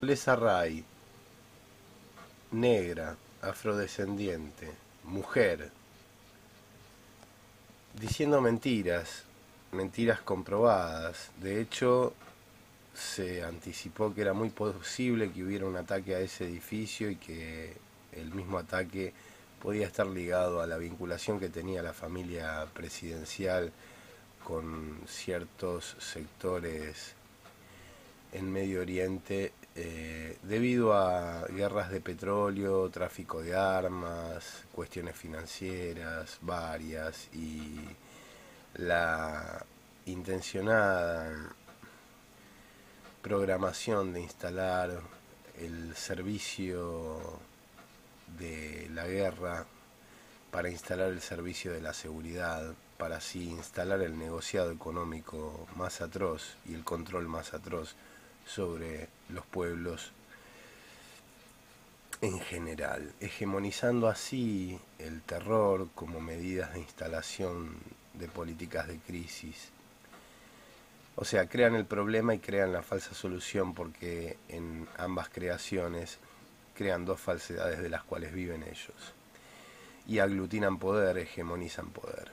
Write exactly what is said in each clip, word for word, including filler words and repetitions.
Lesa Ray, negra, afrodescendiente, mujer, diciendo mentiras, mentiras comprobadas. De hecho, se anticipó que era muy posible que hubiera un ataque a ese edificio y que el mismo ataque podía estar ligado a la vinculación que tenía la familia presidencial con ciertos sectores en Medio Oriente, eh, debido a guerras de petróleo, tráfico de armas, cuestiones financieras varias y la intencionada programación de instalar el servicio de la guerra para instalar el servicio de la seguridad, para así instalar el negociado económico más atroz y el control más atroz sobre los pueblos en general, hegemonizando así el terror como medidas de instalación de políticas de crisis. O sea, crean el problema y crean la falsa solución, porque en ambas creaciones crean dos falsedades de las cuales viven ellos. Y aglutinan poder, hegemonizan poder.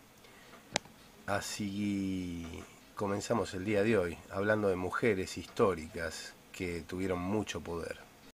Así comenzamos el día de hoy, hablando de mujeres históricas que tuvieron mucho poder.